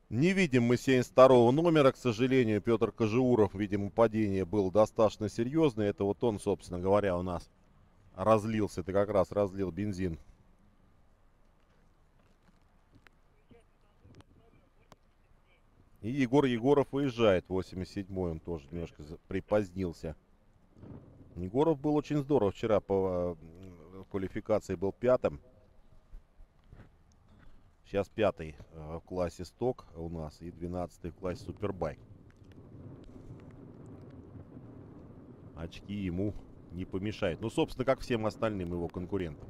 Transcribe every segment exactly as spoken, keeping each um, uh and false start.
Не видим мы семьдесят второго номера, к сожалению. Петр Кожеуров, видимо, падение было достаточно серьезное. Это вот он, собственно говоря, у нас разлился. Это как раз разлил бензин. И Егор Егоров выезжает. восемьдесят седьмой, он тоже немножко припозднился. Егоров был очень здорово вчера по квалификации, был пятым. Сейчас пятый в классе сток у нас и двенадцатый в классе супербайк. Очки ему не помешают. Ну, собственно, как всем остальным его конкурентам.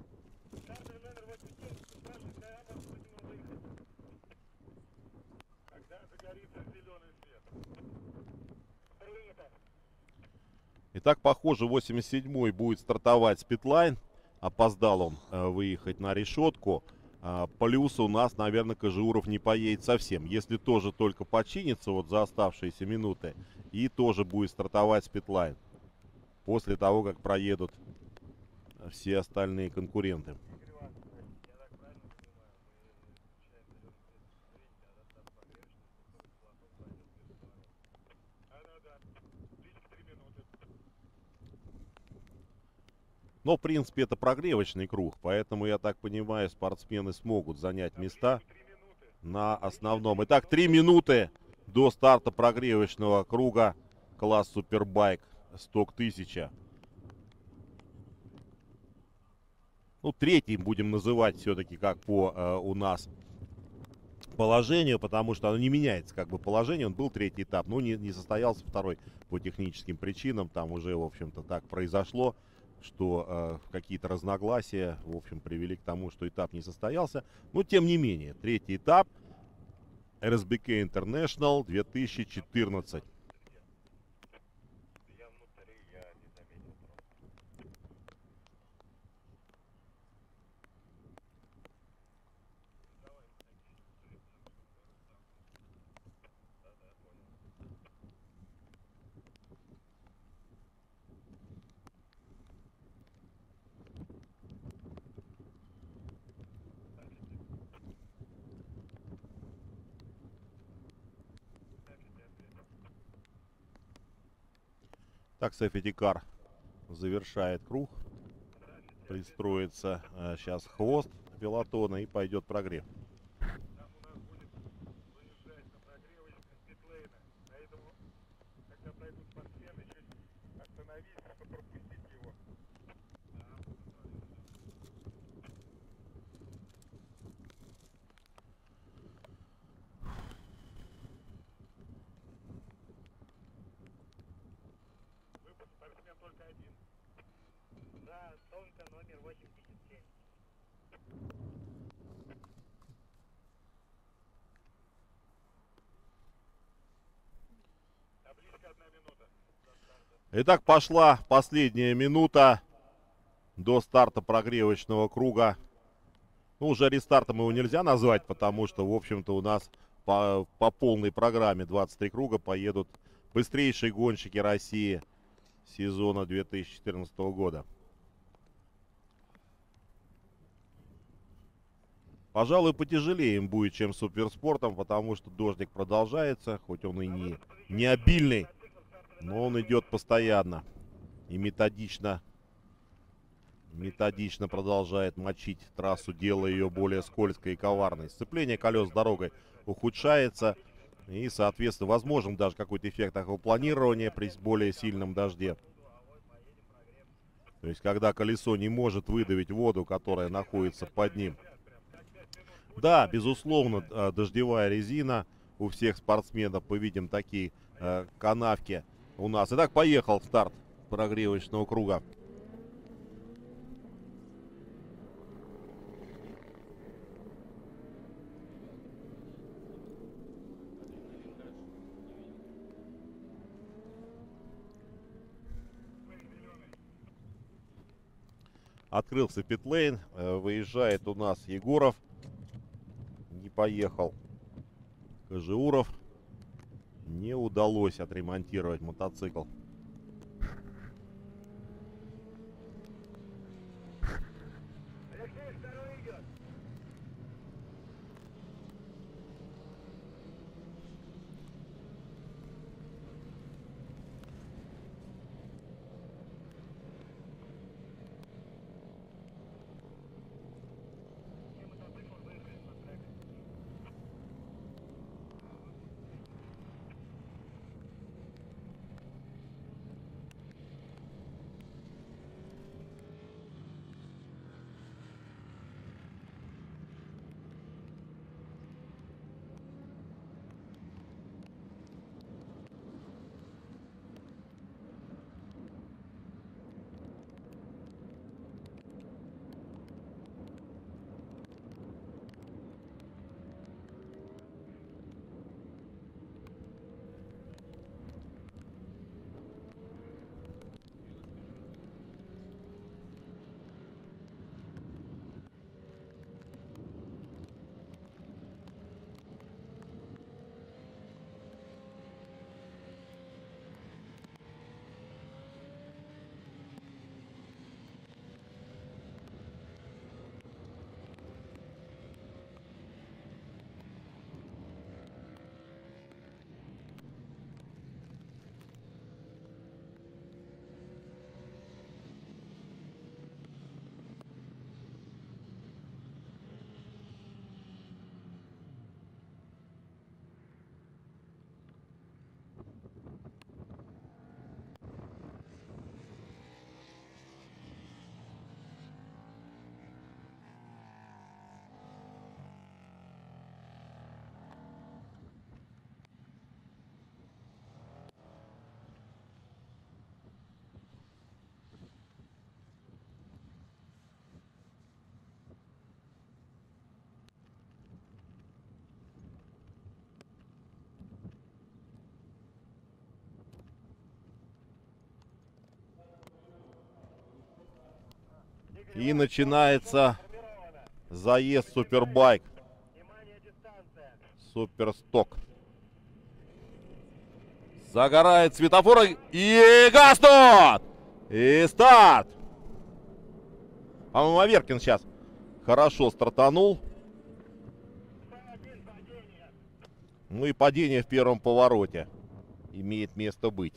Итак, похоже, восемьдесят седьмой будет стартовать с питлайн. Опоздал он э, выехать на решетку. А, плюс у нас, наверное, Кожеуров не поедет совсем. Если тоже только починится вот за оставшиеся минуты. И тоже будет стартовать с питлайн. После того, как проедут все остальные конкуренты. Но, в принципе, это прогревочный круг. Поэтому, я так понимаю, спортсмены смогут занять места на основном. Итак, три минуты до старта прогревочного круга. Класс Супербайк. Сток тысяча. Ну, третьим будем называть все-таки как по э, у нас положению, потому что оно не меняется как бы положение. Он был третий этап, но не, не состоялся второй по техническим причинам. Там уже, в общем-то, так произошло, что э, какие-то разногласия, в общем, привели к тому, что этап не состоялся. Но, тем не менее, третий этап эр эс би кей International две тысячи четырнадцать. Так, Safety Car завершает круг. Пристроится э, сейчас хвост пилотона и пойдет прогрев. Итак, пошла последняя минута до старта прогревочного круга. Ну, уже рестартом его нельзя назвать, потому что, в общем-то, у нас по, по полной программе двадцать три круга поедут быстрейшие гонщики России сезона две тысячи четырнадцатого года. Пожалуй, потяжелее им будет, чем суперспортом, потому что дождик продолжается, хоть он и не, не обильный, но он идет постоянно и методично, методично продолжает мочить трассу, делая ее более скользкой и коварной. Сцепление колес с дорогой ухудшается, и, соответственно, возможен даже какой-то эффект аквапланирования при более сильном дожде. То есть, когда колесо не может выдавить воду, которая находится под ним. Да, безусловно, дождевая резина. У всех спортсменов мы видим такие э, канавки у нас. Итак, поехал старт прогревочного круга. Открылся питлейн. Э, выезжает у нас Егоров. Не поехал Кожеуров. Не удалось отремонтировать мотоцикл. И начинается заезд Супербайк. Суперсток. Загорает светофор и гаснут! И старт! По-моему, Аверкин сейчас хорошо стартанул. Ну и падение в первом повороте имеет место быть.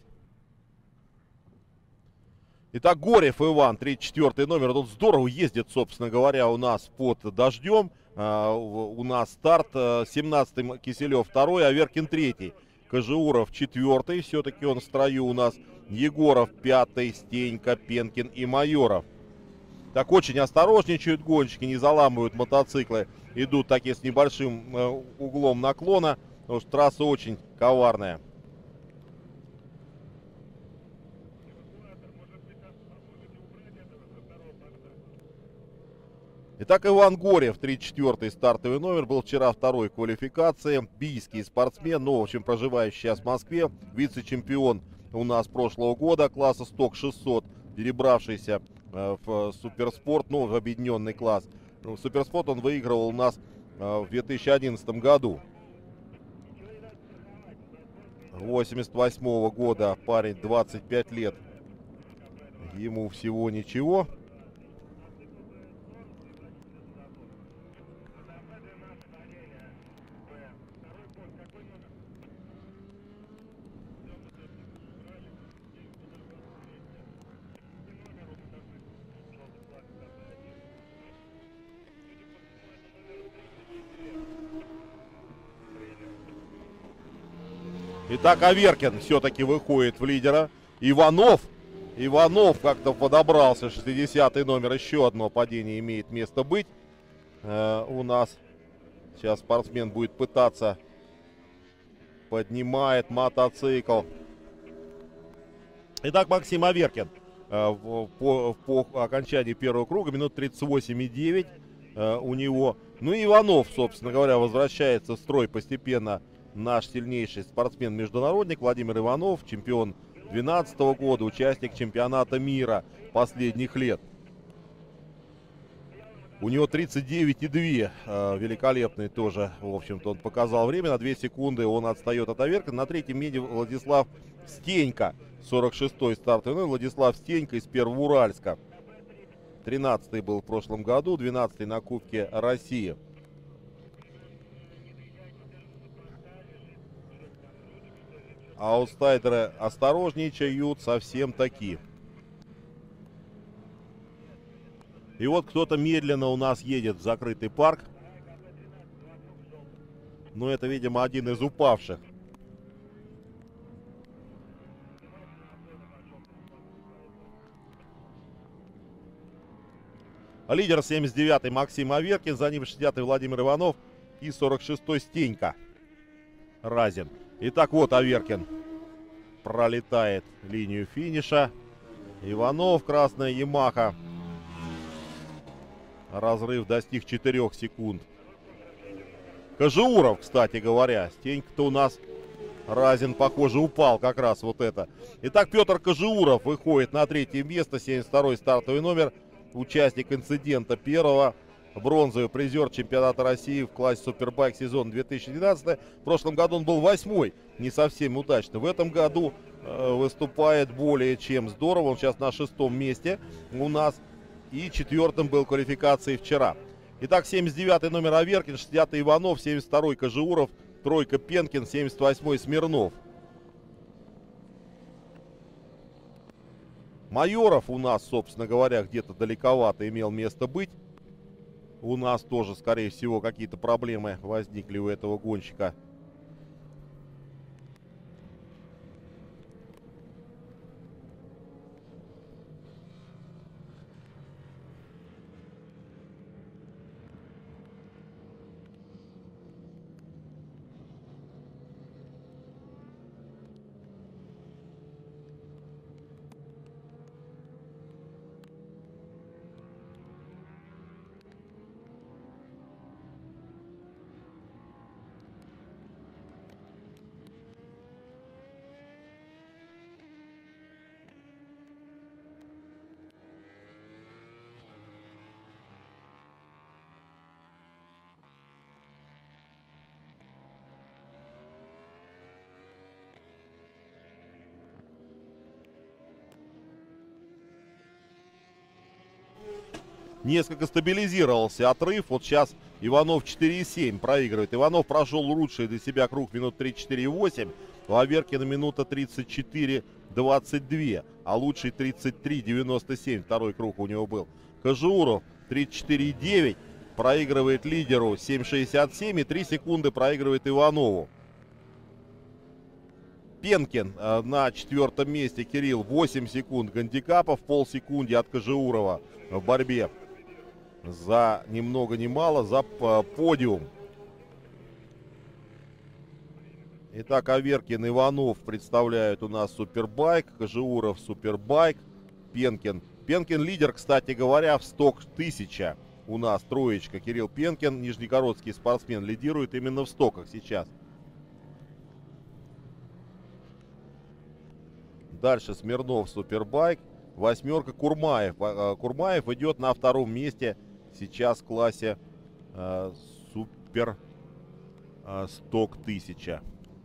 Итак, Горев Иван, тридцать четвёртый номер. Тут здорово ездит, собственно говоря, у нас под дождем. Uh, у нас старт. семнадцатый Киселев второй, Аверкин третий. Кожеуров четвертый. Все-таки он в строю у нас. Егоров пятый, Стенька, Пенкин и Майоров. Так очень осторожничают гонщики, не заламывают мотоциклы. Идут такие с небольшим uh, углом наклона. Потому что трасса очень коварная. Итак, Иван Горев, тридцать четвёртый стартовый номер, был вчера второй квалификации. Бийский спортсмен, ну, в общем, проживающий сейчас в Москве. Вице-чемпион у нас прошлого года, класса Сток шестьсот, перебравшийся э, в суперспорт, ну, в объединенный класс. В суперспорт он выигрывал у нас э, в две тысячи одиннадцатом году. восемьдесят восьмого года парень, двадцать пять лет. Ему всего ничего. Итак, Аверкин все-таки выходит в лидера. Иванов. Иванов как-то подобрался. шестидесятый номер. Еще одно падение имеет место быть. Э, у нас сейчас спортсмен будет пытаться. Поднимает мотоцикл. Итак, Максим Аверкин. Э, по, по окончании первого круга. Минут тридцать восемь и девять э, у него. Ну и Иванов, собственно говоря, возвращается в строй постепенно. Наш сильнейший спортсмен-международник Владимир Иванов, чемпион две тысячи двенадцатого года, участник чемпионата мира последних лет. У него тридцать девять и два, э, великолепный тоже, в общем-то, он показал время. На две секунды он отстает от Аверкина. На третьем месте Владислав Стенька, сорок шестой стартовый. Ну, Владислав Стенька из Первоуральска. тринадцатый был в прошлом году, двенадцатый на Кубке России. Аутсайдеры осторожничают совсем таки. И вот кто-то медленно у нас едет в закрытый парк. Но это, видимо, один из упавших. Лидер семьдесят девятый Максим Аверкин, за ним шестидесятый Владимир Иванов и сорок шестой Стенька Разин. Итак, вот Аверкин пролетает линию финиша. Иванов, красная Ямаха. Разрыв достиг четырёх секунд. Кожеуров, кстати говоря. Стенька-то у нас, Разин, похоже, упал как раз вот это. Итак, Петр Кожеуров выходит на третье место. семьдесят второй стартовый номер. Участник инцидента первого. Бронзовый призер чемпионата России в классе Супербайк сезон две тысячи двенадцатый. В прошлом году он был восьмой, не совсем удачно. В этом году э, выступает более чем здорово. Он сейчас на шестом месте у нас. И четвертым был в квалификации вчера. Итак, семьдесят девятый номер Аверкин, шестидесятый Иванов, семьдесят второй Кожеуров, тройка Пенкин, семьдесят восьмой Смирнов. Майоров у нас, собственно говоря, где-то далековато имел место быть. У нас тоже, скорее всего, какие-то проблемы возникли у этого гонщика. несколько стабилизировался отрыв. Вот сейчас Иванов четыре семь проигрывает. Иванов прошел лучший для себя круг минут тридцать четыре восемь. У Аверкина минута тридцать четыре двадцать два. А лучший тридцать три девяносто семь. Второй круг у него был. Кожеуров тридцать четыре девять. Проигрывает лидеру семь шестьдесят семь. И три секунды проигрывает Иванову. Пенкин э, на четвертом месте. Кирилл восемь секунд гандикапа в полсекунды от Кожеурова в борьбе за ни много ни мало за э, подиум. Итак, Аверкин, Иванов представляют у нас супербайк. Кожеуров супербайк. Пенкин. Пенкин лидер, кстати говоря, в сток тысяча. У нас троечка. Кирилл Пенкин, нижегородский спортсмен, лидирует именно в стоках сейчас. Дальше Смирнов супербайк. Восьмерка Курмаев. Курмаев идет на втором месте сейчас в классе э, супер э, сток тысяча.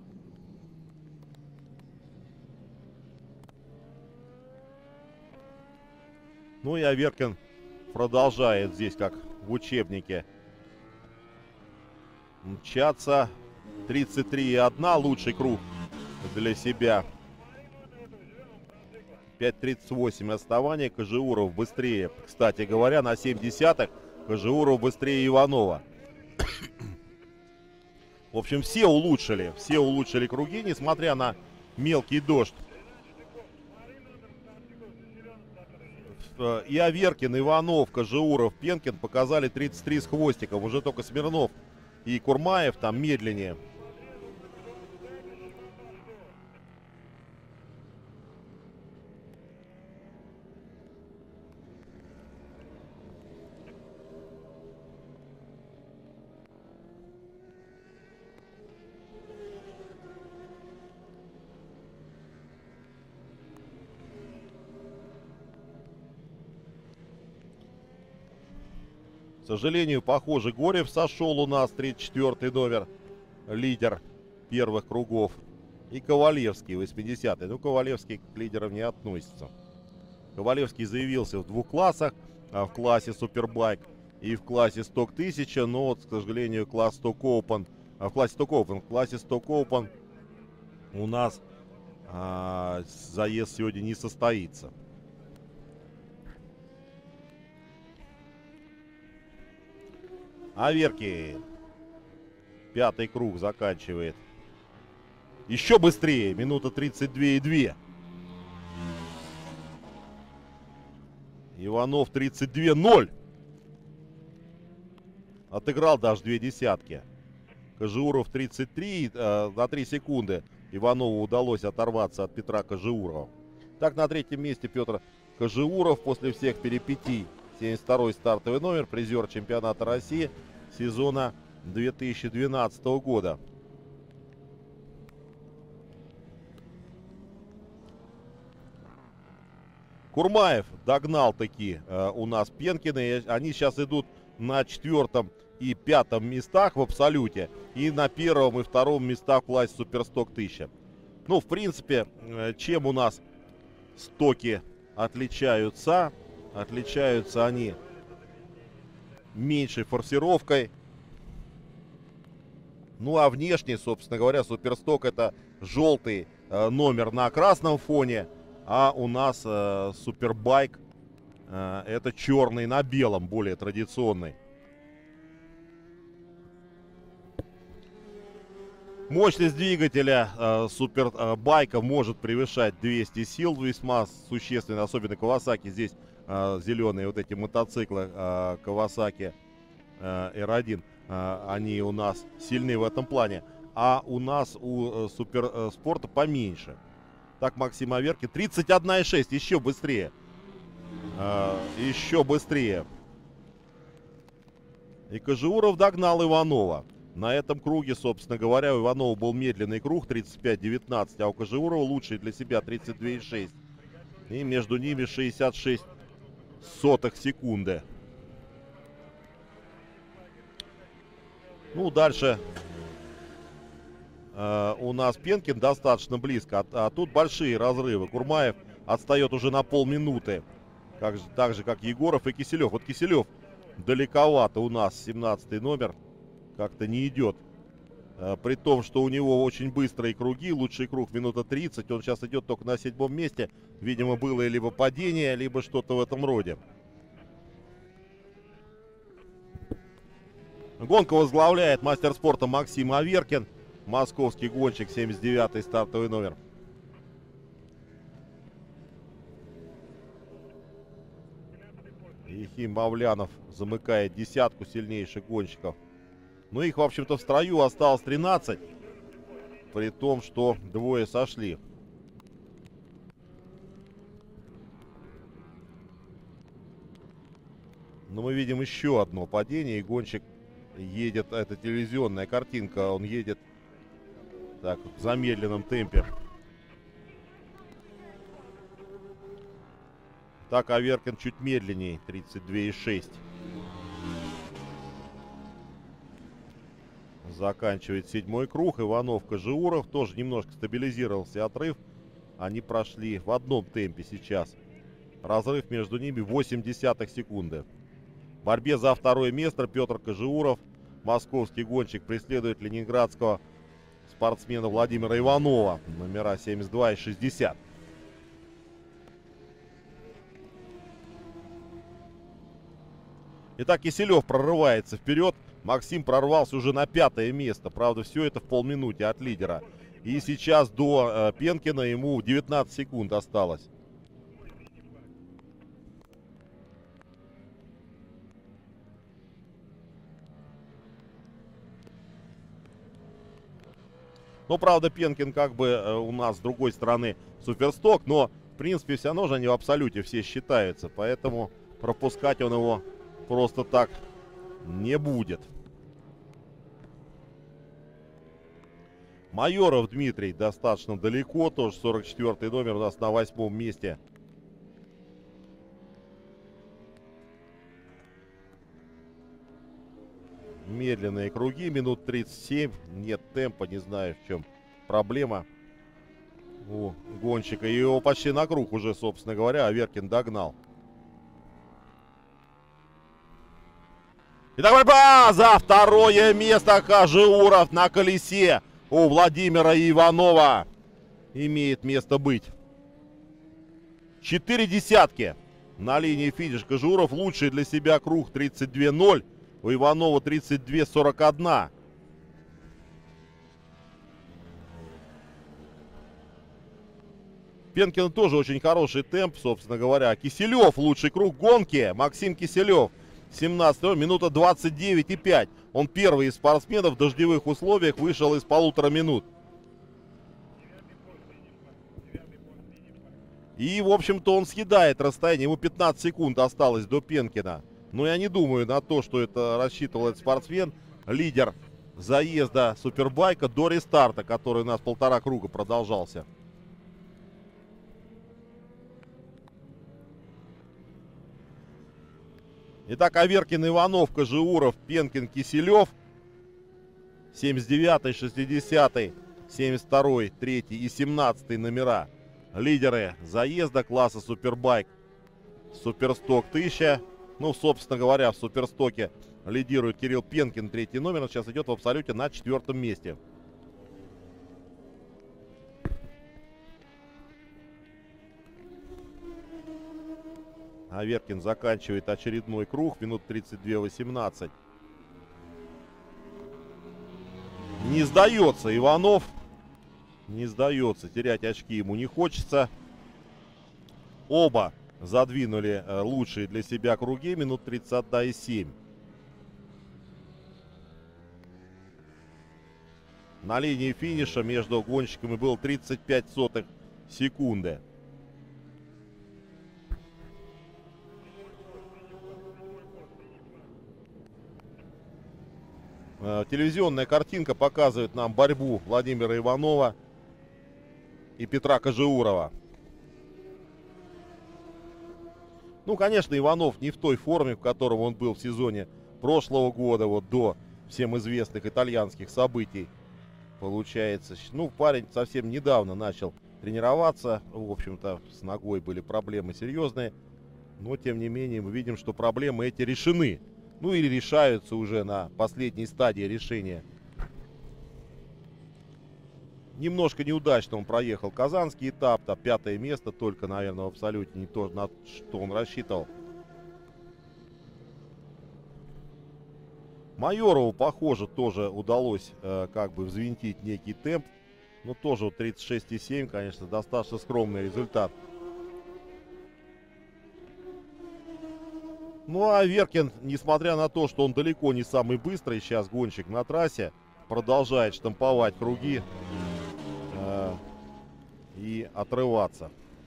Ну и Аверкин продолжает здесь, как в учебнике, мчаться. тридцать три и одна, лучший круг для себя. пять тридцать восемь отставание. Кожеуров быстрее, кстати говоря, на семь десятых. Кожеуров быстрее Иванова. В общем, все улучшили. Все улучшили круги, несмотря на мелкий дождь. И Аверкин, Иванов, Кожеуров, Пенкин показали тридцать три с хвостиком. Уже только Смирнов и Курмаев там медленнее. К сожалению, похоже, Горев сошел у нас, тридцать четвёртый номер, лидер первых кругов. И Ковалевский, восьмидесятый. Ну, Ковалевский к лидерам не относится. Ковалевский заявился в двух классах, в классе Супербайк и в классе сток тысяча. Но, вот, к сожалению, класс сток Open, в классе сток Open, в классе сток Open у нас а, заезд сегодня не состоится. Аверкин. Пятый круг заканчивает. Еще быстрее. Минута тридцать два и два. Иванов тридцать два ноль. Отыграл даже две десятки. Кожеуров тридцать три э, на три секунды. Иванову удалось оторваться от Петра Кожеурова. Так, на третьем месте Петр Кожеуров после всех перипетий. семьдесят второй стартовый номер, призер чемпионата России сезона две тысячи двенадцатого года. Курмаев догнал таки э, у нас Пенкина. Они сейчас идут на четвертом и пятом местах в абсолюте. И на первом и втором местах в классе Суперсток тысяча. Ну, в принципе, э, чем у нас стоки отличаются? Отличаются они меньшей форсировкой. Ну а внешне, собственно говоря, Суперсток это желтый э, номер на красном фоне. А у нас э, Супербайк э, это черный на белом, более традиционный. Мощность двигателя э, Супербайка может превышать двести сил, весьма существенно, особенно Kawasaki. Здесь э, зеленые вот эти мотоциклы э, Kawasaki э, эр один, э, они у нас сильны в этом плане. А у нас у э, Суперспорта поменьше. Так, Максим Аверкин, тридцать один и шесть, еще быстрее. Э, еще быстрее. И Кожеуров догнал Иванова. На этом круге, собственно говоря, у Иванова был медленный круг тридцать пять девятнадцать, а у Кожеурова лучший для себя тридцать два и шесть. И между ними шестьдесят шесть сотых секунды. Ну, дальше э, у нас Пенкин достаточно близко, а, а тут большие разрывы. Курмаев отстает уже на полминуты. Как же, так же, как Егоров и Киселев. Вот Киселев далековато у нас, семнадцатый номер, как-то не идет. А, при том, что у него очень быстрые круги, лучший круг минута тридцать. Он сейчас идет только на седьмом месте. Видимо, было либо падение, либо что-то в этом роде. Гонку возглавляет мастер спорта Максим Аверкин. Московский гонщик, семьдесят девятый стартовый номер. Ефим Мавлянов замыкает десятку сильнейших гонщиков. Ну, их, в общем-то, в строю осталось тринадцать. При том, что двое сошли. Но мы видим еще одно падение. И гонщик едет, это телевизионная картинка, он едет так в замедленном темпе. Так, Аверкин чуть медленнее, тридцать два и шесть. Заканчивает седьмой круг. Иванов, Кожеуров. Тоже немножко стабилизировался отрыв. Они прошли в одном темпе сейчас. Разрыв между ними восемь десятых секунды. В борьбе за второе место Петр Кожеуров. Московский гонщик преследует ленинградского спортсмена Владимира Иванова. Номера семьдесят два и шестьдесят. Итак, Киселев прорывается вперед. Максим прорвался уже на пятое место. Правда, все это в полминуты от лидера. И сейчас до э, Пенкина ему девятнадцать секунд осталось. Ну, правда, Пенкин как бы э, у нас с другой стороны суперсток. Но, в принципе, все равно же они в абсолюте все считаются. Поэтому пропускать он его просто так не будет. Майоров Дмитрий достаточно далеко. Тоже сорок четвёртый номер у нас на восьмом месте. Медленные круги. Минут тридцать семь. Нет темпа. Не знаю, в чем проблема у гонщика. И его почти на круг уже, собственно говоря, Аверкин догнал. Итак, борьба за второе место. Кожеуров на колесе у Владимира Иванова имеет место быть. Четыре десятки на линии финиш. Кожеуров лучший для себя круг тридцать два ноль. У Иванова тридцать два сорок один. Пенкин тоже очень хороший темп, собственно говоря. Киселев лучший круг гонки. Максим Киселев. семнадцать, минута двадцать девять и пять. Он первый из спортсменов в дождевых условиях вышел из полутора минут. И, в общем-то, он съедает расстояние. Ему пятнадцать секунд осталось до Пенкина. Но я не думаю на то, что это рассчитывал этот спортсмен. Лидер заезда супербайка до рестарта, который у нас полтора круга продолжался. Итак, Аверкин, Иванов, Кожеуров, Пенкин, Киселев. семьдесят девятый, шестидесятый, семьдесят второй, третий и семнадцатый номера. Лидеры заезда класса Супербайк. Суперсток тысяча. Ну, собственно говоря, в Суперстоке лидирует Кирилл Пенкин, третий номер. Он сейчас идет в абсолюте на четвертом месте. Аверкин заканчивает очередной круг. Минут тридцать два восемнадцать. Не сдается Иванов. Не сдается. Терять очки ему не хочется. Оба задвинули лучшие для себя круги. Минут тридцать один и семь. На линии финиша между гонщиками было тридцать пять сотых секунды. Телевизионная картинка показывает нам борьбу Владимира Иванова и Петра Кожеурова. Ну, конечно, Иванов не в той форме, в которой он был в сезоне прошлого года, вот до всем известных итальянских событий. Получается, ну, парень совсем недавно начал тренироваться. В общем-то, с ногой были проблемы серьезные. Но, тем не менее, мы видим, что проблемы эти решены. Ну или решаются уже на последней стадии решения. Немножко неудачно он проехал казанский этап. Там пятое место только, наверное, в абсолюте не то, на что он рассчитывал. Майорову, похоже, тоже удалось э, как бы взвинтить некий темп. Но тоже вот тридцать шесть и семь, конечно, достаточно скромный результат. Ну а Аверкин, несмотря на то, что он далеко не самый быстрый сейчас гонщик на трассе, продолжает штамповать круги э, и отрываться.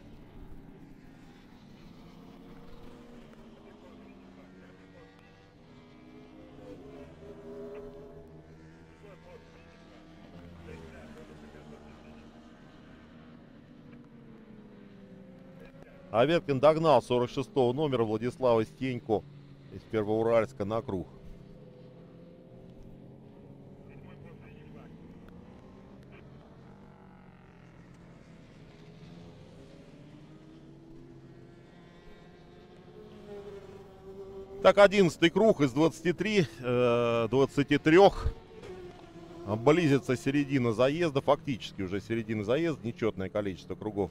Аверкин догнал сорок шестого номера Владислава Стенько из Первоуральска на круг. Так, одиннадцатый круг из двадцати трёх, э, двадцати трёх. Близится середина заезда, фактически уже середина заезда, нечетное количество кругов.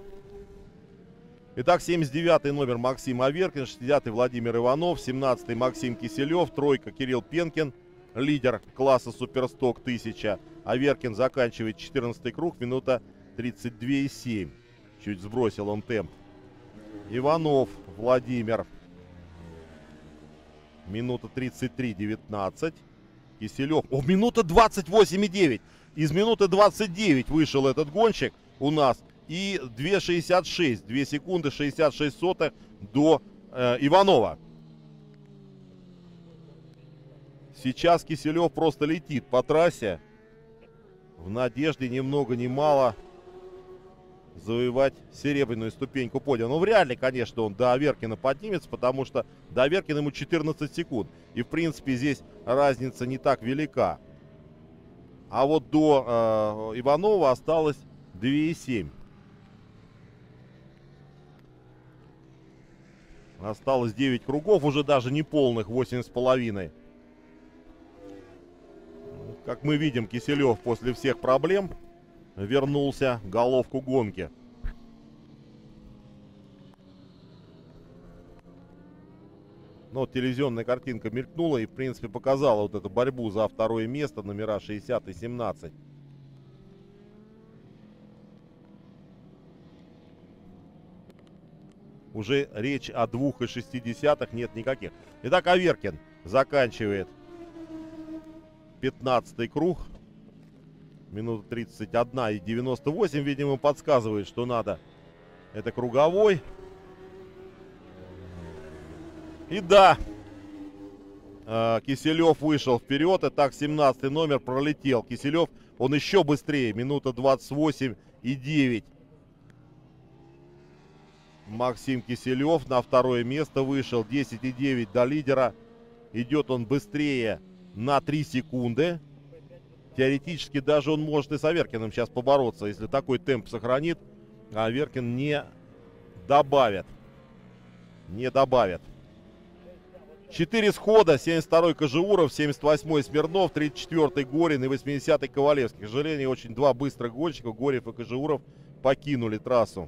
Итак, семьдесят девятый номер Максим Аверкин, шестидесятый Владимир Иванов, семнадцатый Максим Киселев, тройка Кирилл Пенкин, лидер класса Суперсток тысяча. Аверкин заканчивает четырнадцатый круг, минута тридцать два и семь. Чуть сбросил он темп. Иванов Владимир, минута тридцать три девятнадцать. Киселев, о, минута двадцать восемь и девять. Из минуты двадцать девять вышел этот гонщик у нас. И два шестьдесят шесть, две секунды шестьдесят шесть сотых до э, Иванова. Сейчас Киселев просто летит по трассе в надежде ни много ни мало завоевать серебряную ступеньку подиума. Ну, вряд ли, конечно, он до Аверкина поднимется, потому что до Аверкина ему четырнадцать секунд. И, в принципе, здесь разница не так велика. А вот до э, Иванова осталось два и семь. Осталось девять кругов, уже даже не полных, восемь с половиной. Как мы видим, Киселев после всех проблем вернулся в головку гонки. Ну, вот телевизионная картинка мелькнула и, в принципе, показала вот эту борьбу за второе место, номера шестьдесят и семнадцать. Уже речь о двух и шести десятых нет никаких. Итак, Аверкин заканчивает пятнадцатый круг. Минута тридцать одна и девяносто восемь, видимо, подсказывает, что надо. Это круговой. И да, Киселев вышел вперед. Итак, семнадцатый номер пролетел. Киселев, он еще быстрее. Минута двадцать восемь и девять. Максим Киселев на второе место вышел. десять и девять до лидера. Идет он быстрее на три секунды. Теоретически даже он может и с Аверкиным сейчас побороться. Если такой темп сохранит, Аверкин не добавит. Не добавит. Четыре схода. семьдесят второй Кожеуров, семьдесят восьмой Смирнов, тридцать четвёртый Горин и восьмидесятый Ковалевский. К сожалению, очень два быстрых гонщика, Горев и Кожеуров, покинули трассу.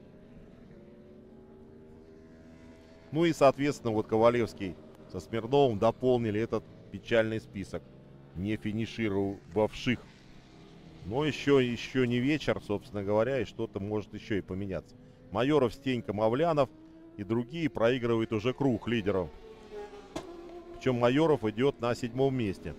Ну и, соответственно, вот Ковалевский со Смирновым дополнили этот печальный список не финишировавших. Но еще, еще не вечер, собственно говоря, и что-то может еще и поменяться. Майоров, Стенька, Мавлянов и другие проигрывают уже круг лидеров. Причем Майоров идет на седьмом месте.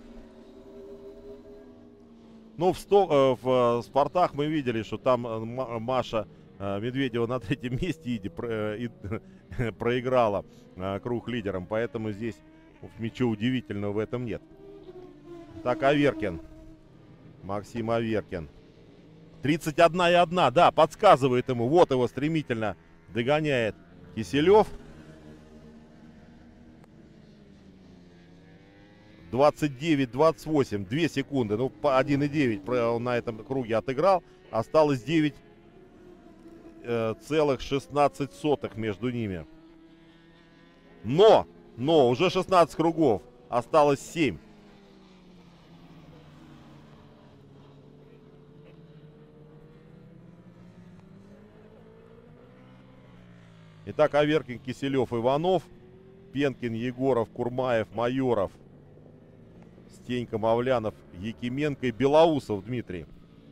Ну, в, сто, э, в э, Спартах мы видели, что там э, Маша э, Медведева на третьем месте иди, про, и, проиграла э, круг лидером. Поэтому здесь ничего удивительного в этом нет. Так, Аверкин. Максим Аверкин. тридцать одна и одна, да, подсказывает ему. Вот его стремительно догоняет Киселев. двадцать девять двадцать восемь, две секунды. Ну, по один и девять он на этом круге отыграл. Осталось девять целых шестнадцать сотых между ними. Но, но, уже шестнадцать кругов. Осталось семь. Итак, Аверкин, Киселев, Иванов, Пенкин, Егоров, Курмаев, Майоров, Стенька, Мавлянов, Якименко и Белоусов Дмитрий.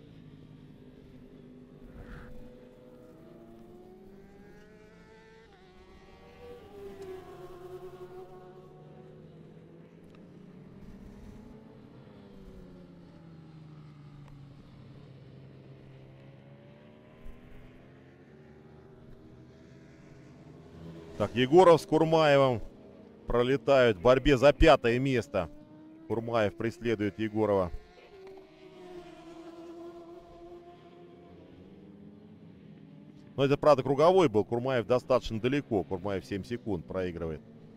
Так, Егоров с Курмаевым пролетают в борьбе за пятое место. Курмаев преследует Егорова. Но это, правда, круговой был. Курмаев достаточно далеко. Курмаев семь секунд проигрывает.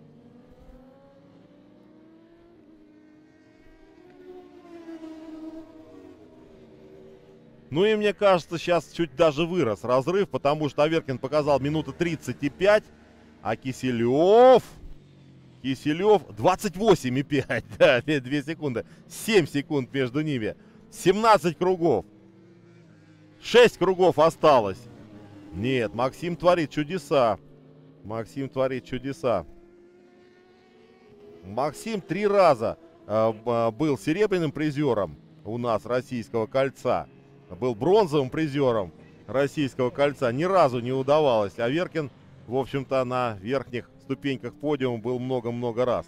Ну и мне кажется, сейчас чуть даже вырос разрыв, потому что Аверкин показал минуту тридцать и пять. А Киселев, Киселев двадцать восемь и пять, да, две секунды, семь секунд между ними, семнадцать кругов, шесть кругов осталось. Нет, Максим творит чудеса. Максим творит чудеса. Максим три раза э, был серебряным призером у нас Российского кольца. Был бронзовым призером Российского кольца. Ни разу не удавалось. Аверкин, в общем-то, на верхних ступеньках подиума был много-много раз.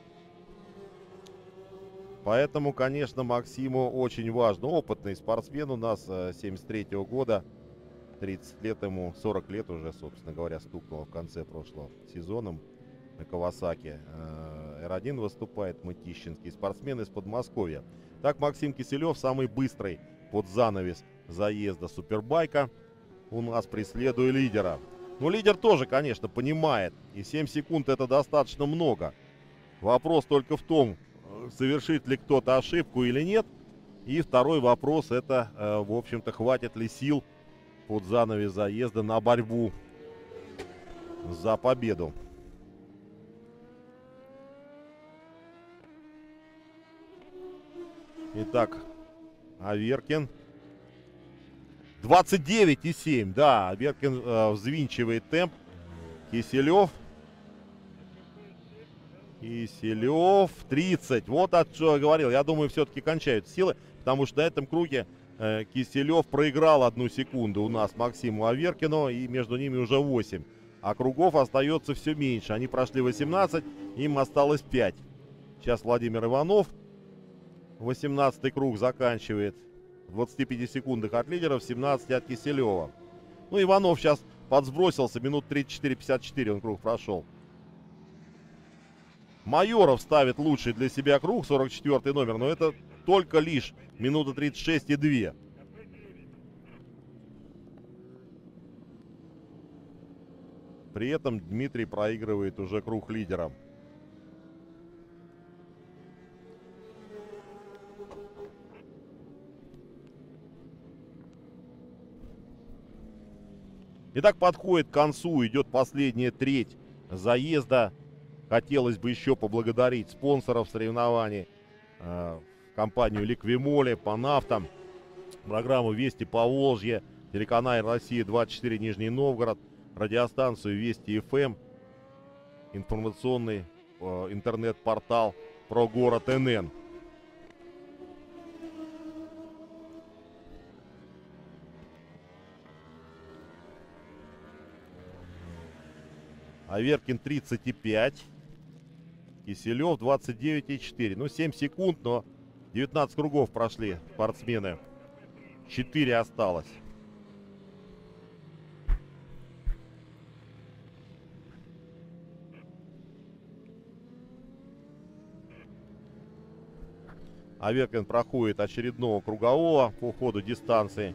Поэтому, конечно, Максиму очень важно. Опытный спортсмен у нас семьдесят третьего года. тридцать лет ему, сорок лет уже, собственно говоря, стукнуло в конце прошлого сезона. На Кавасаки эр один выступает, мытищинский спортсмен из Подмосковья. Так, Максим Киселев самый быстрый под занавес заезда супербайка у нас, преследуя лидера. Но лидер тоже, конечно, понимает, и семь секунд это достаточно много. Вопрос только в том, совершит ли кто-то ошибку или нет. И второй вопрос, это, в общем-то, хватит ли сил под занавес заезда на борьбу за победу. Итак, Аверкин. двадцать девять и семь. Да, Аверкин э, взвинчивает темп. Киселев. Киселев. тридцать. Вот о чем я говорил. Я думаю, все-таки кончают силы. Потому что на этом круге э, Киселев проиграл одну секунду у нас Максиму Аверкину. И между ними уже восемь. А кругов остается все меньше. Они прошли восемнадцать. Им осталось пять. Сейчас Владимир Иванов восемнадцатый круг заканчивает в двадцати пяти секундах от лидера, в семнадцати от Киселева. Ну, Иванов сейчас подсбросился, минут тридцать четыре пятьдесят четыре он круг прошел. Майоров ставит лучший для себя круг, сорок четвёртый номер, но это только лишь минута тридцать шесть и две. При этом Дмитрий проигрывает уже круг лидера. Итак, подходит к концу, идет последняя треть заезда. Хотелось бы еще поблагодарить спонсоров соревнований, э, компанию Ликвимоле, Панафтом, программу Вести Поволжье, телеканал Россия двадцать четыре Нижний Новгород, радиостанцию Вести эф эм, информационный э, интернет-портал про город эн эн. Аверкин тридцать и пять. Киселев двадцать девять и четыре. Ну, семь секунд, но девятнадцать кругов прошли спортсмены. четыре осталось. Аверкин проходит очередного кругового по ходу дистанции.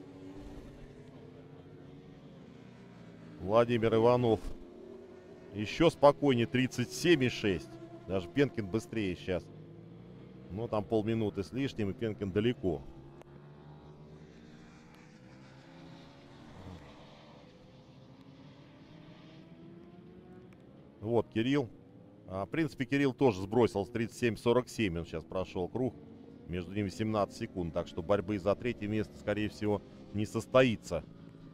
Владимир Иванов еще спокойнее, тридцать семь и шесть. Даже Пенкин быстрее сейчас. Но там полминуты с лишним, и Пенкин далеко. Вот Кирилл. А, в принципе, Кирилл тоже сбросил с тридцать семь сорок семь. Он сейчас прошел круг. Между ними семнадцать секунд. Так что борьбы за третье место, скорее всего, не состоится.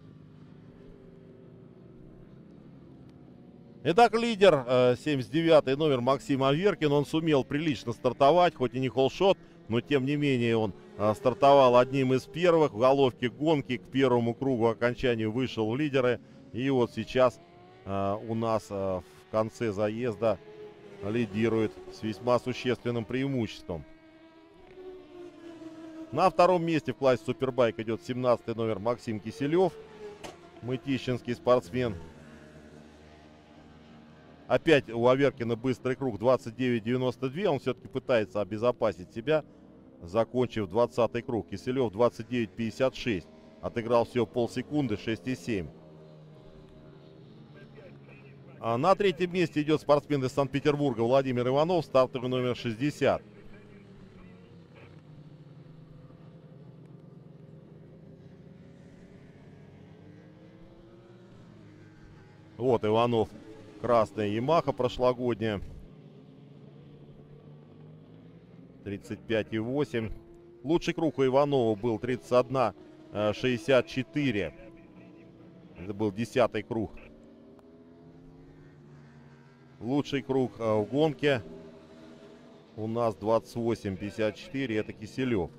Итак, лидер, э, семьдесят девятый номер Максим Аверкин. Он сумел прилично стартовать, хоть и не холлшот, но тем не менее он э, стартовал одним из первых. В головке гонки к первому кругу окончанию вышел в лидеры. И вот сейчас э, у нас э, в конце заезда лидирует с весьма существенным преимуществом. На втором месте в классе супербайк идет семнадцатый номер Максим Киселев, мытищинский спортсмен. Опять у Аверкина быстрый круг двадцать девять девяносто два. Он все-таки пытается обезопасить себя, закончив двадцатый круг. Киселев двадцать девять пятьдесят шесть. Отыграл всего полсекунды, шесть и семь. А на третьем месте идет спортсмен из Санкт-Петербурга Владимир Иванов, стартовый номер шестьдесят. Вот Иванов. Красная Ямаха прошлогодняя. тридцать пять и восемь. Лучший круг у Иванова был тридцать один шестьдесят четыре. Это был десятый круг. Лучший круг э, в гонке у нас двадцать восемь пятьдесят четыре. Это Киселев.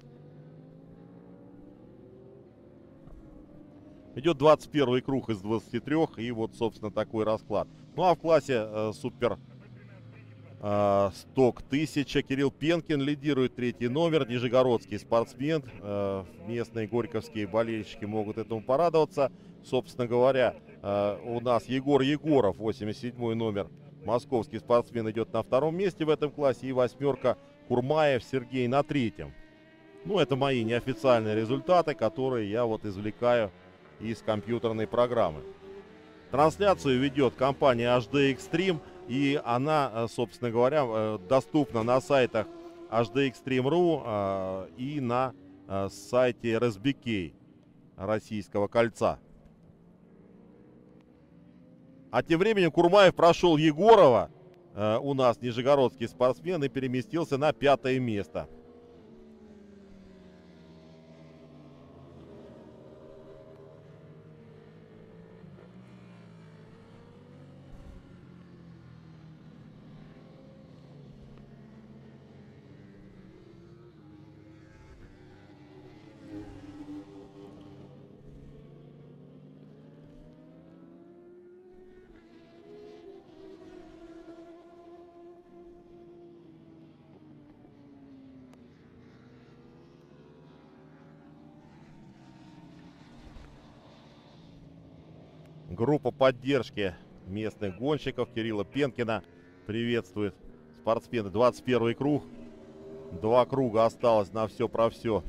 Идет двадцать первый круг из двадцати трёх. И вот, собственно, такой расклад. Ну а в классе э, супер э, сток тысяча Кирилл Пенкин лидирует, третий номер. Нижегородский спортсмен. Э, местные горьковские болельщики могут этому порадоваться. Собственно говоря, э, у нас Егор Егоров, восемьдесят седьмой номер. Московский спортсмен идет на втором месте в этом классе. И восьмерка Курмаев Сергей на третьем. Ну, это мои неофициальные результаты, которые я вот извлекаю из компьютерной программы. Трансляцию ведет компания эйч ди Extreme. И она, собственно говоря, доступна на сайтах эйч ди экстрим точка ру и на сайте эр эс би кей Российского кольца. А тем временем Курмаев прошел Егорова, э, у нас нижегородский спортсмен, и переместился на пятое место. Группа поддержки местных гонщиков Кирилла Пенкина приветствует спортсмены. двадцать первый круг. Два круга осталось на все про все.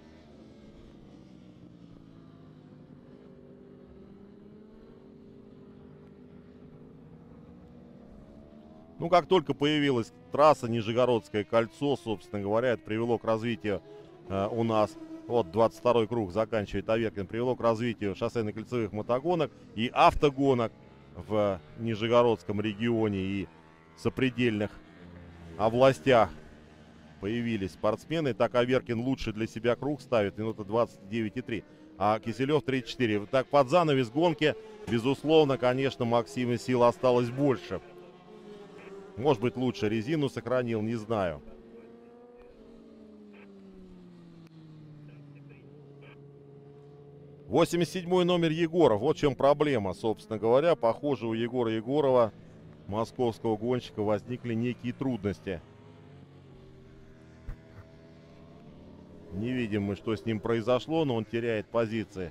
Ну, как только появилась трасса Нижегородское кольцо, собственно говоря, это привело к развитию э, у нас. Вот двадцать второй круг заканчивает Аверкин. Привело к развитию шоссейно-кольцевых мотогонок и автогонок в Нижегородском регионе и сопредельных областях. Появились спортсмены. Так Аверкин лучше для себя круг ставит. Минута двадцать девять и три. А Киселев тридцать четыре. Так, под занавес гонки, безусловно, конечно, Максима сил осталось больше. Может быть, лучше резину сохранил, не знаю. восемьдесят седьмой номер Егоров. Вот в чем проблема, собственно говоря. Похоже, у Егора Егорова, московского гонщика, возникли некие трудности. Не видим мы, что с ним произошло, но он теряет позиции.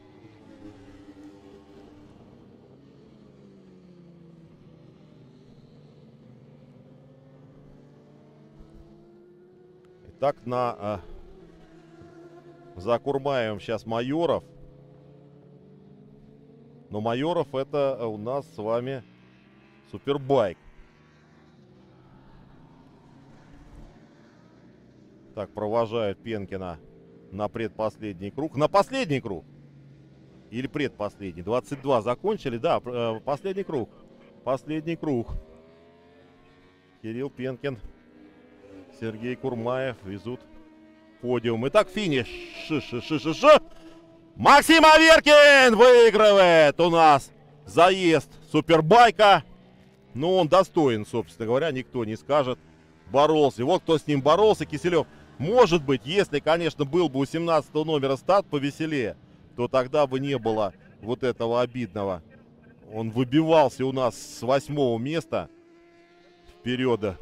Итак, на, а, за Курмаевым сейчас Майоров. Но Майоров это у нас с вами супербайк. Так, провожают Пенкина на предпоследний круг. На последний круг. Или предпоследний. двадцать два закончили. Да, последний круг. Последний круг. Кирилл Пенкин, Сергей Курмаев везут подиум. Итак, финиш. Ш-ш-ш-ш-ш. Максим Аверкин выигрывает у нас заезд супербайка. Ну, он достоин, собственно говоря, никто не скажет. Боролся. Вот кто с ним боролся, Киселев. Может быть, если, конечно, был бы у семнадцатого номера старт повеселее, то тогда бы не было вот этого обидного. Он выбивался у нас с восьмого места вперед.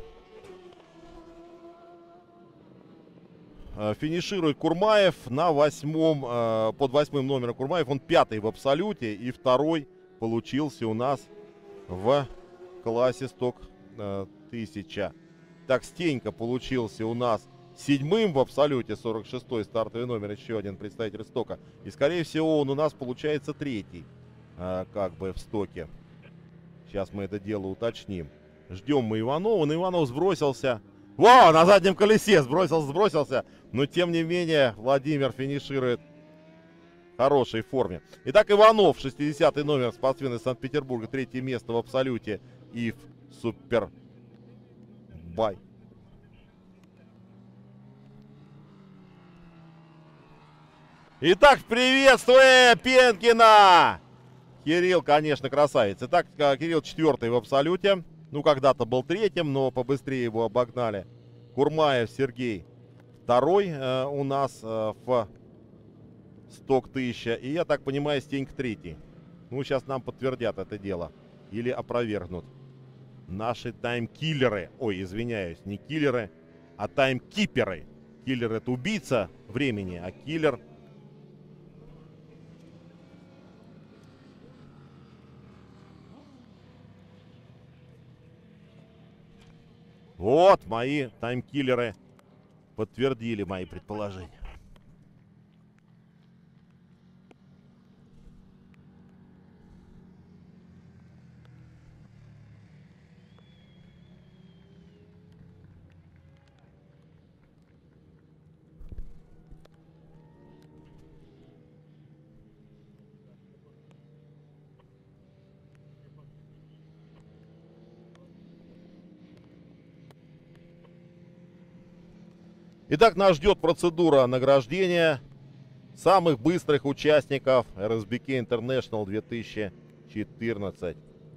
Финиширует Курмаев на восьмом, под восьмым номером Курмаев. Он пятый в абсолюте и второй получился у нас в классе сток тысяча. Так, Стенька получился у нас седьмым в абсолюте, сорок шестой стартовый номер, еще один представитель стока. И, скорее всего, он у нас получается третий, как бы в стоке. Сейчас мы это дело уточним. Ждем мы Иванова. Но Иванов сбросился. Во, на заднем колесе сбросился, сбросился. Но, тем не менее, Владимир финиширует в хорошей форме. Итак, Иванов, шестидесятый номер, спортсмен из Санкт-Петербурга. Третье место в абсолюте и в супербай. Итак, приветствуем Пенкина! Кирилл, конечно, красавец. Итак, Кирилл четвертый в абсолюте. Ну, когда-то был третьим, но побыстрее его обогнали. Курмаев Сергей второй э, у нас э, в сток тысяча. И, я так понимаю, Стенька третий. Ну, сейчас нам подтвердят это дело. Или опровергнут. Наши таймкиллеры. Ой, извиняюсь, не киллеры, а таймкиперы. Киллер — это убийца времени, а киллер... Вот, мои таймкиллеры подтвердили мои предположения. Итак, нас ждет процедура награждения самых быстрых участников эр эс би кей International две тысячи четырнадцать.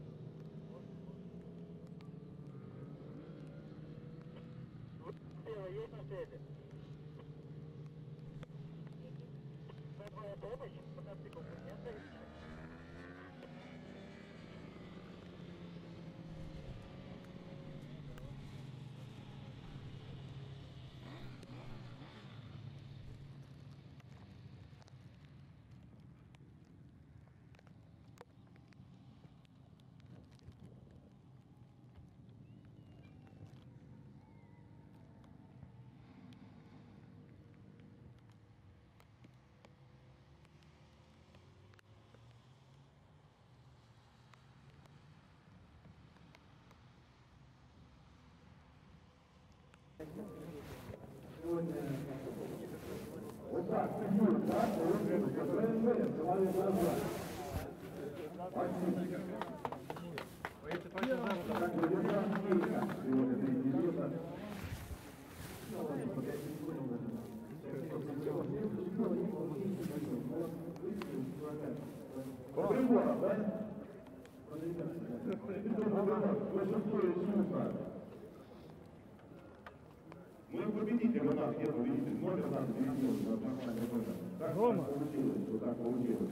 Мы победитель, у нас нет победитель, номер нас перейдет, Рома. Вот так получилось.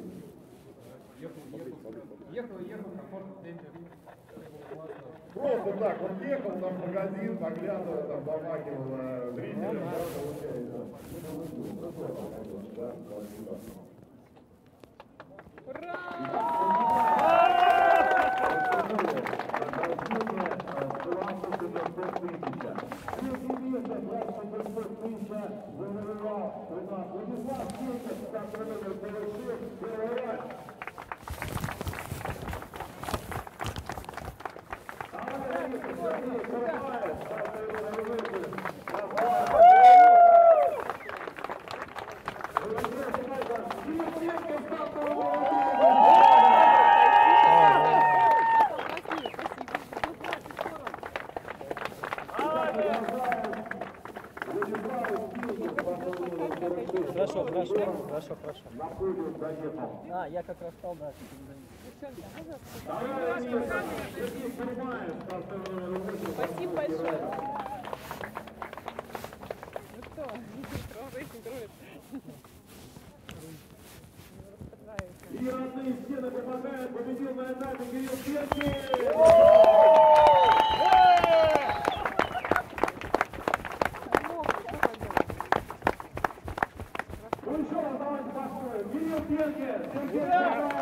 Ехал, ехал, комфортно. Просто так, вот ехал там в магазин, поглядывал, там помахивал зрителям, да, получается. Да, спасибо. Хорошо, хорошо, хорошо, хорошо. А, я как раз стал, да. Спасибо большое. Ну что, рейтинг рулит. И родные стены помогают, победил на этапе Кирилл Сергей! Ну еще раз давайте построим. Кирилл Сергей! Сергей!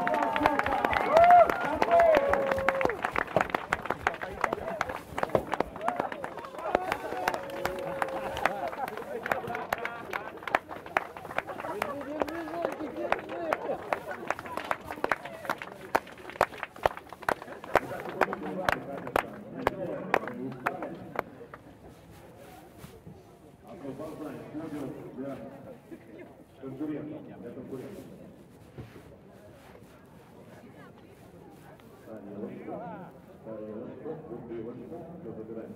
Конкурентов, для конкурентов. Тарелочка, тарелочка, бутылочка, все забираем.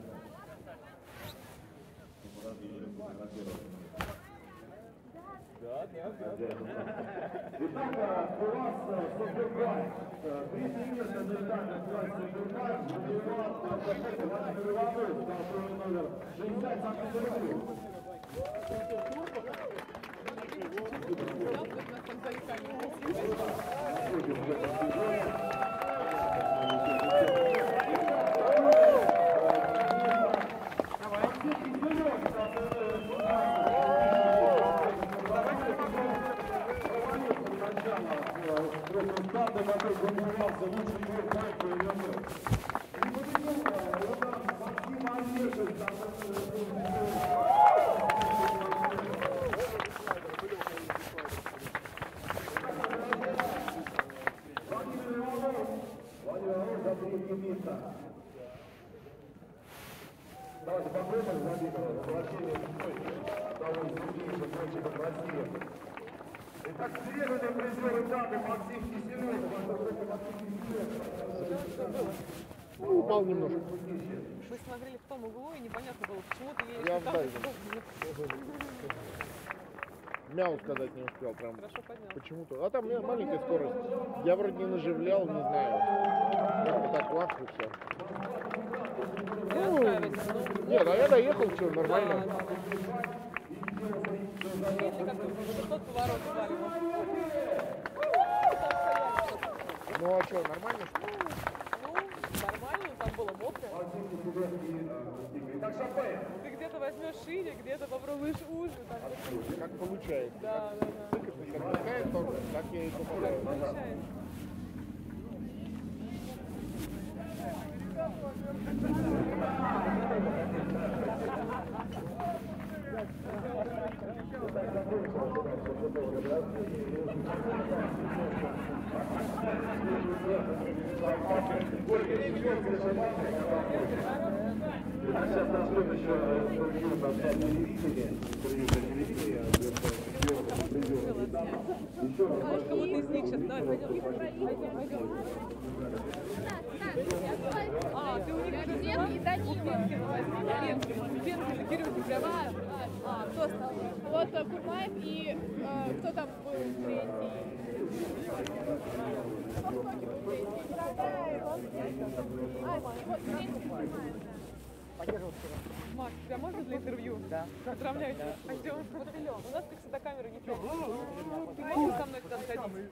Итак, у вас супербайк. Третье место результата супербайк. Владимир Иванов, стартовый номер шестьдесят Санкт-Петербург. Давайте попробуем, Владимир, возвращение того сильнейшего мальчика в России. Итак, серебряный призер этапа Максим Киселев. Ну, упал немножко. Вы смотрели в том углу, и непонятно было, почему ты едешь Я там. вдали. Мяу сказать не успел прям. Хорошо поднял. Почему-то. А там маленькая скорость. Я вроде не наживлял, не знаю. Как-то так лах и все. Ну, нет, а я доехал, все нормально. Видели, как тот поворот свалил? Ну а что, нормально? Ну, нормально, там было мокро. Ты где-то возьмешь шире, где-то попробуешь уже. Там... Как получается. Да, да, да. Как отпускает, то так я и попадаю. Получается. Сейчас настроим еще интервью на телевидении. Интервью на телевидении. Еще раз. Знаешь, кого-то из них сейчас. Давай, пойдем. Пойдем, пойдем. А, ты у них это взяла? У Пенкина возьми. Пенкина. Пенкина, Кирюха, прям. А, кто стал? Вот Курмаев и э, кто там был третий? Макс, тебя можно для интервью? Да. Поздравляю тебя. Пойдем. У нас, как всегда, камеры не трогают. Ты можешь со мной туда сходить?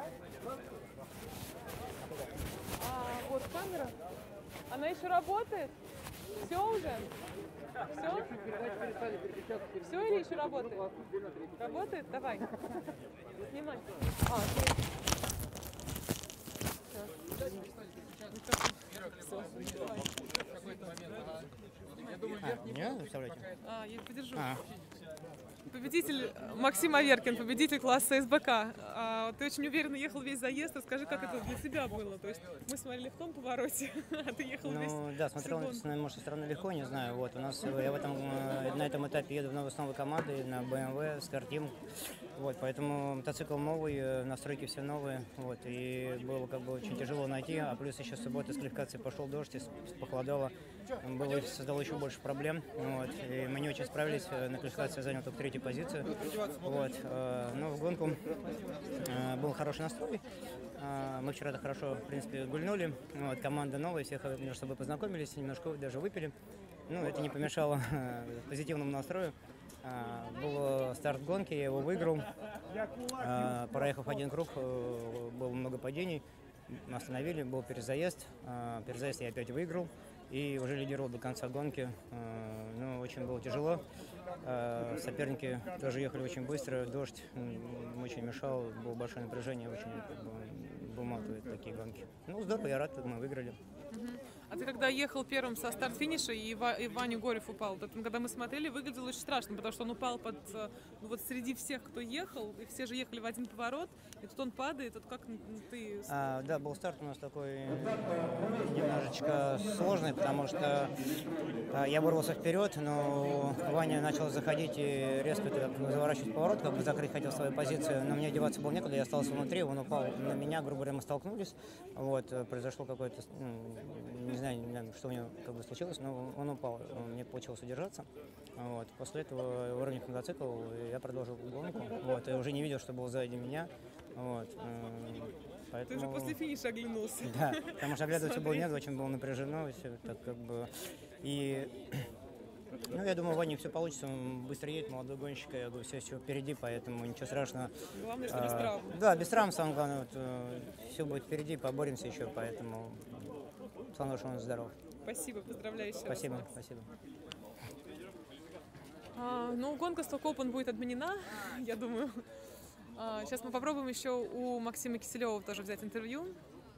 А, вот камера. Она еще работает? Все уже? Все? Все или еще работает? Работает? Давай. Снимай. А, Меня выставляете? А, я подержу. А. Победитель Максим Аверкин, победитель класса СБК. А, ты очень уверенно ехал весь заезд. Расскажи, как это для тебя было? То есть мы смотрели в том повороте, а ты ехал весь. Ну да, смотрел, может, со стороны легко, не знаю. Вот у нас я в этом на этом этапе еду в с новой командой на бэ эм вэ StarTeam. Вот, поэтому мотоцикл новый, настройки все новые. Вот, и было как бы очень тяжело найти. А плюс еще суббота с квалификации пошел дождь, и похолодало. Было, создало еще больше проблем. Вот, и мы не очень справились. На квалификации занял только третью позицию. Вот, но в гонку был хороший настрой. Мы вчера это хорошо, в принципе, гульнули. Вот, команда новая, всех между собой познакомились, немножко даже выпили. Ну, это не помешало позитивному настрою. Был старт гонки, я его выиграл. Проехав один круг, было много падений. Мы остановили, был перезаезд. Перезаезд я опять выиграл. И уже лидировал до конца гонки. Ну, очень было тяжело. Соперники тоже ехали очень быстро. Дождь очень мешал. Было большое напряжение. Очень выматывает такие гонки. Ну, здорово, я рад, что мы выиграли. А ты когда ехал первым со старт-финиша, и, Ва, и Ваня Горев упал, то, когда мы смотрели, выглядело очень страшно, потому что он упал под, ну, вот среди всех, кто ехал, и все же ехали в один поворот, и тут он падает, вот как ты... А, да, был старт у нас такой немножечко сложный, потому что а, я вырвался вперед, но Ваня начал заходить и резко так, заворачивать поворот, как бы закрыть хотел свою позицию, но мне деваться было некуда, я остался внутри, он упал на меня, грубо говоря, мы столкнулись, вот, произошло какое-то... Ну, не знаю, не знаю, что у него как бы случилось, но он упал, мне получилось удержаться. Вот. После этого, выровняв мотоцикл, я продолжил гонку, вот, и уже не видел, что был сзади меня. Вот. Поэтому... Ты уже после финиша оглянулся. Да, потому что оглядываться было Смотри. нет, очень было напряжено, все так как бы. И ну, я думаю, Ваня все получится, он быстро едет, молодой гонщик, я говорю, все еще впереди, поэтому ничего страшного. Главное, что без А, травм. Да, без травм, самое главное, вот, все будет впереди, поборемся еще, поэтому самое, что он здоров. Спасибо, поздравляю еще Спасибо, раз, Макс. спасибо. А, ну, гонка Stock Open будет отменена, я думаю. А, сейчас мы попробуем еще у Максима Киселева тоже взять интервью.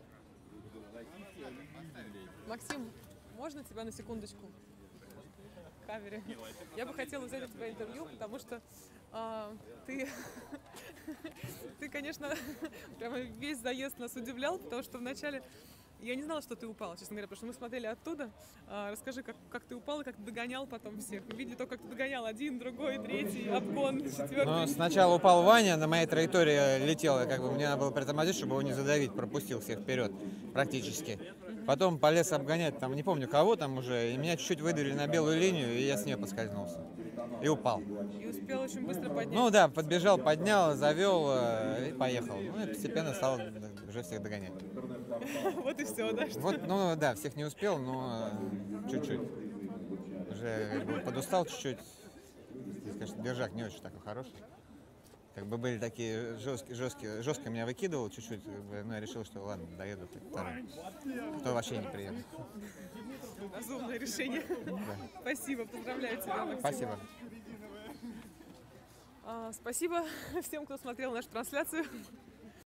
Максим, можно тебя на секундочку? В камере. Я бы хотела взять у тебя интервью, потому что а, ты, ты, конечно, прямо весь заезд нас удивлял, потому что вначале я не знала, что ты упал, честно говоря, потому что мы смотрели оттуда. А, расскажи, как, как ты упал и как ты догонял потом всех. Мы видели то, как ты догонял один, другой, третий, обгон, четвертый. Ну, сначала упал Ваня, на моей траектории летел, как бы мне надо было притормозить, чтобы его не задавить, пропустил всех вперед практически. Потом полез обгонять, там не помню кого там уже, и меня чуть-чуть выдавили на белую линию, и я с нее поскользнулся. И упал. И успел очень быстро поднять. Ну да, подбежал, поднял, завел э, и поехал. Ну и постепенно стал уже всех догонять. Вот и все, да? что- Вот, ну да, всех не успел, но э, чуть-чуть. Уже как бы подустал чуть-чуть. И, конечно, держак не очень такой хороший. Как бы были такие жесткие, жесткие, жестко меня выкидывал чуть-чуть, как бы, но я решил, что ладно, доеду хоть второй. То вообще не приеду. Разумное решение. Спасибо, поздравляю тебя, Максим. Спасибо. А, спасибо всем, кто смотрел нашу трансляцию.